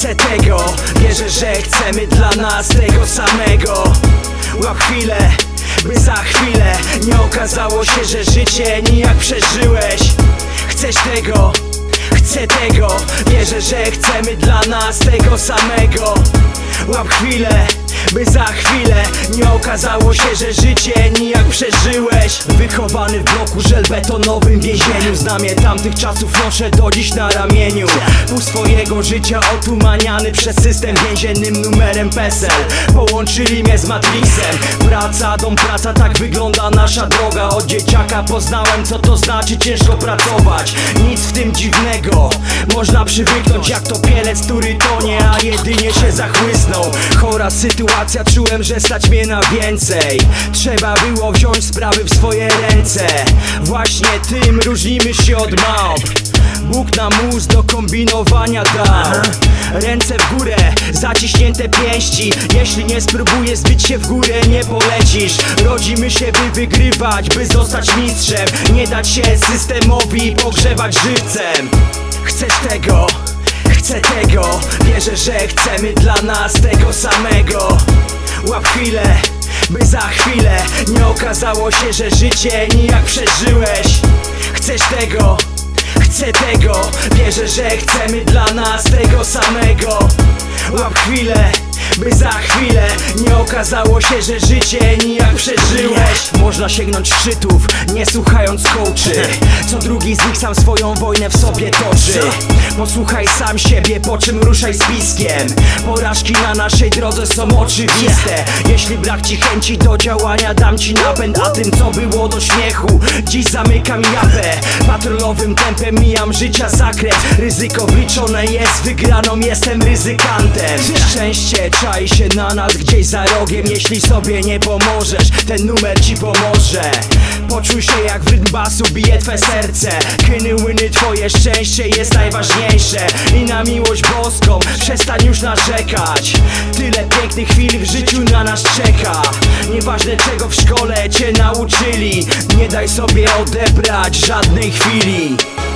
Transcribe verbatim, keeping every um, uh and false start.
chcę tego, wierzę, że chcemy dla nas tego samego. Łap chwilę, by za chwilę nie okazało się, że życie nijak przeżyłeś. Chcesz tego, chcę tego, wierzę, że chcemy dla nas tego samego. Łap chwilę, by za chwilę nie okazało się, że życie nijak przeżyłeś. Wychowany w bloku żelbetonowym więzieniu, znamię tamtych czasów noszę do dziś na ramieniu. Pół swojego życia otumaniany przez system więziennym numerem PESEL. Połączyli mnie z Matrixem. Praca, dom, praca, tak wygląda nasza droga. Od dzieciaka poznałem, co to znaczy ciężko pracować. Nic w tym dziwnego, można przywyknąć jak to pielec, który tonie, a jedynie się zachłysnął. Chora sytuacja, czułem, że stać mnie na więcej. Trzeba było wziąć sprawy w swoje ręce. Właśnie tym różnimy się od małp. Bóg nam mózg do kombinowania dał. Ręce w górę, zaciśnięte pięści. Jeśli nie spróbujesz zbić się w górę, nie polecisz. Rodzimy się, by wygrywać, by zostać mistrzem. Nie dać się systemowi pogrzebać żywcem. Chcesz tego, chcę tego, wierzę, że chcemy dla nas tego samego. Łap chwilę, by za chwilę nie okazało się, że życie nijak przeżyłeś. Chcesz tego, chcę tego, wierzę, że chcemy dla nas tego samego. Łap chwilę, by za chwilę nie okazało się, że życie nijak przeżyłeś. Można sięgnąć szczytów, nie słuchając coachy. Co drugi z nich sam swoją wojnę w sobie toczy. Posłuchaj sam siebie, po czym ruszaj z piskiem. Porażki na naszej drodze są oczywiste. Jeśli brak ci chęci do działania, dam ci napęd. A tym, co było do śmiechu, dziś zamykam japę. Patrolowym tempem mijam życia zakręt. Ryzyko wliczone jest, wygraną jestem ryzykantem. Szczęście czai się na nas gdzieś za rogiem. Jeśli sobie nie pomożesz, ten numer ci pomoże. Poczuj się jak w rytm basu bije twe serce. Kyny, łyny, twoje szczęście jest najważniejsze. I na miłość boską przestań już narzekać. Tyle pięknych chwil w życiu na nas czeka. Nieważne czego w szkole cię nauczyli, nie daj sobie odebrać żadnej chwili.